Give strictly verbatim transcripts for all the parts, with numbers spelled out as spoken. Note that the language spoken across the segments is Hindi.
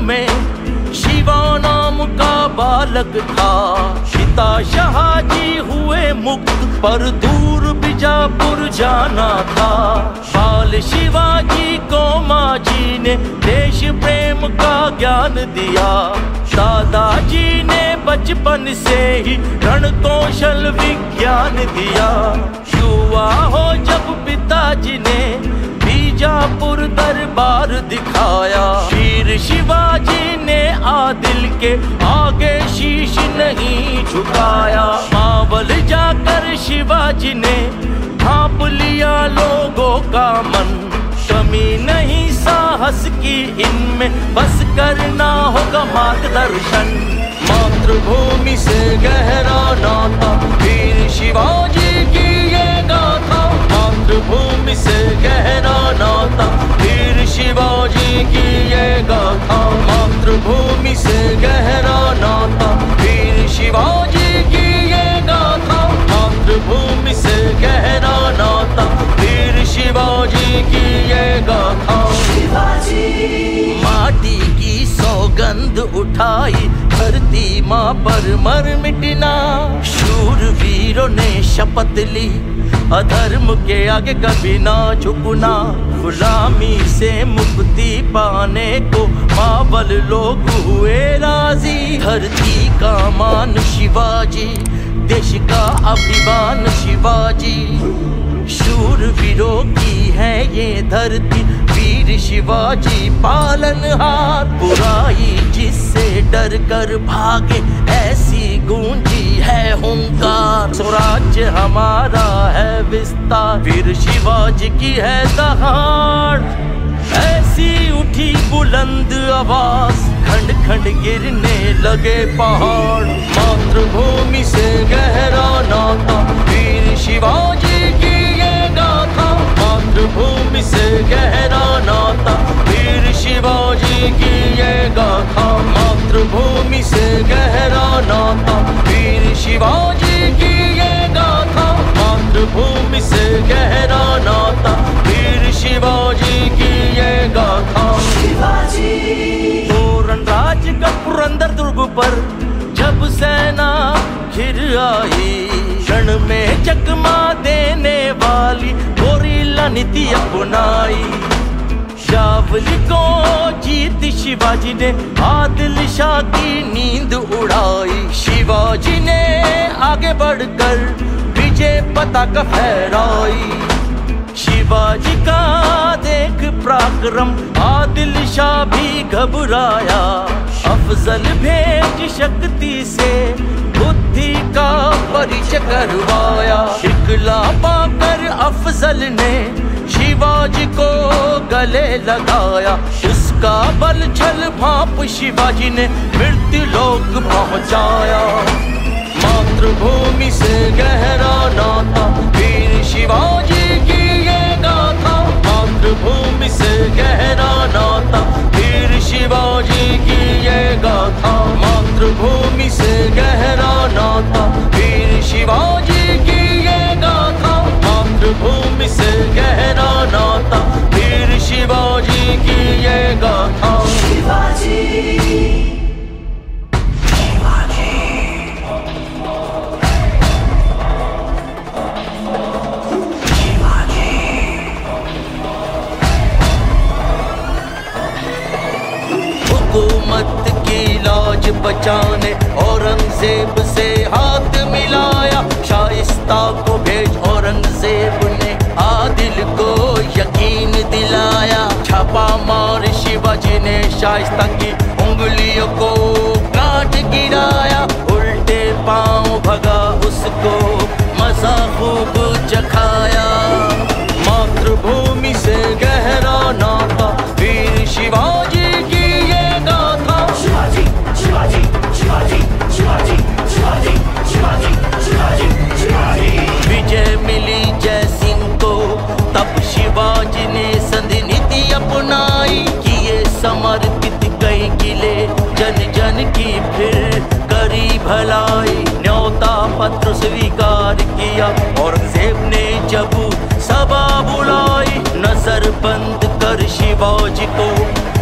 में शिवा नाम का बालक था। पिता शहाजी हुए मुक्त पर दूर बीजापुर जाना था। बाल शिवाजी को माँ जी ने देश प्रेम का ज्ञान दिया। दादाजी ने बचपन से ही रण कौशल विज्ञान दिया। युवा हो जब पिताजी ने बीजापुर दरबार दिखाया। वीर शिवाजी ने आदिल के आगे शीश नहीं झुकाया। मावल जाकर शिवाजी ने भांप लिया लोगों का मन। कमी नहीं साहस की इनमें, बस करना होगा मार्गदर्शन। मातृभूमि से गहरा नाता वीर शिवाजी की ये गाथा। मातृभूमि से गहरा नाता वीर शिवाजी की ये गाथा। मातृभूमि से गहरा नाता वीर शिवाजी की ये गाथा। मातृभूमि से गहरा नाता वीर शिवाजी की ये गाथा। शिवाजी माटी की सौगंध उठाई, धरती माँ पर मर मिटना। शूर वीरों ने शपथ ली, अधर्म के आगे कभी ना झुकना। गुलामी से मुक्ति पाने को मावल लोग हुए राजी। धरती का मान शिवाजी, देश का अभिमान शिवाजी। शूर वीरों की है ये धरती, वीर शिवाजी पालनहार। बुराई जिससे डर कर भागे, ऐसी गूंजी है हुंकार। स्वराज्य हमारा है विस्तार, वीर शिवाजी की है दहाड़। ऐसी उठी बुलंद आवाज, खंड खंड गिरने लगे पहाड़। मातृभूमि से गहरा नाता वीर शिवाजी की ये गाथा। मातृभूमि से गहरा नाता वीर शिवाजी की ये गाथा। मातृभूमि से गहरा नाता वीर शिवाजी की ये गाथा। मातृभूमि से गहरा नाता वीर शिवाजी की ये गाथा। शिवाजी तोरण राज का पुरंदर दुर्ग पर जब सेना घिर आई। रण में चकमा देने वाली गोरिल्ला नीति अपनाई। शावली को जीत शिवाजी ने आदिल शाह की नींद उड़ाई। शिवाजी ने आगे बढ़कर विजय पताका फहराई। शिवाजी का देख पराक्रम आदिल शाह भी घबराया। अफजल भेज शक्ति से बुद्धि का परिचय करवाया। इकला पाकर अफजल ने शिवाजी को गले लगाया। उसका बल छल भांप शिवाजी ने मृत्यु लोक पहुंचाया। मातृभूमि से गहरा नाता वीर शिवाजी की ये गाथा। मातृभूमि से गहरा नाता वीर शिवाजी की ये गाथा। मातृभूमि से गहरा नाता वीर शिवाजी की ये गाथा। मातृभूमि से गहरा नाता वीर शिवाजी की ये गाथा। शिवाजी हुकूमत की लाज बचाने औरंगजेब से हाथ मिलाया। शाइस्ता को भेज औरंगजेब ने आदिल को यकीन दिलाया। छापा मार शिवाजी ने शाइस्ता की उंगलियों को काट गिराया। उल्टे पांव भगा उसको मजा खूब चखाया। मातृभूमि से गहरा नाता वीर शिवाजी की ये गाथा। शिवाजी शिवाजी शिवाजी शिवाजी शिवाजी शिवाजी शिवाजी शिवाजी। विजय मिली जय सिंह को तब शिवाजी ने संधि नीति अपनाई। किए समर्पित कई किले जन जन की फिर करी भलाई। न्योता पत्र स्वीकार किया औरंगजेब ने जब सभा बुलाई। नजर बंद कर शिवाजी को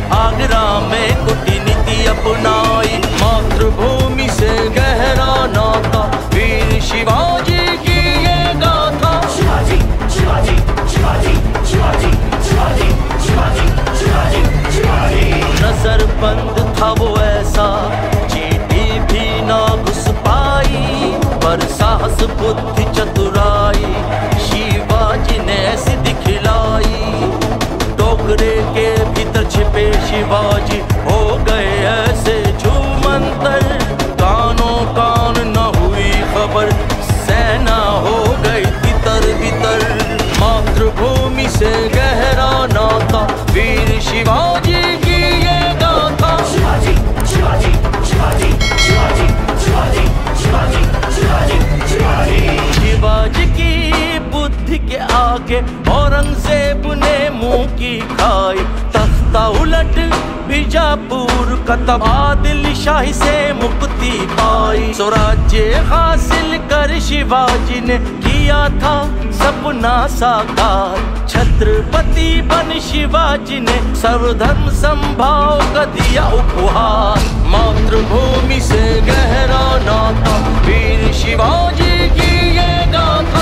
आगरा में कूटनीति अपनाई। मातृभूमि से गहरा नाता, वीर शिवाजी की ये गाथा। शिवाजी शिवाजी शिवाजी शिवाजी शिवाजी शिवाजी शिवाजी शिवाजी। नजरबंद था वो ऐसा, चींटी भी ना घुस पाई, पर साहस बुद्धि चतुराई शिवाजी ने ऐसी दिखलाई। टोकरे के भीतर छिपे शिवाजी हो गए ऐसे छूमंतर, कानों कान न हुई खबर, सेना हो गई तितर बितर। मातृभूमि से गहरा नाता, वीर शिवाजी की ये गाथा। शिवाजी शिवाजी शिवाजी शिवाजी शिवाजी शिवाजी शिवाजी शिवाजी। शिवाजी की बुद्धि के आगे औरंगजेब ने मुंह की खाई। तख्ता उलट बीजापुर का तब आदिल शाही से मुक्ति पाई। स्वराज्य हासिल कर शिवाजी ने किया था सपना साकार, छत्रपति बन शिवाजी ने सर्वधर्म संभाव का दिया उपहार। मातृभूमि से गहरा नाता, वीर शिवाजी की ये गाथा।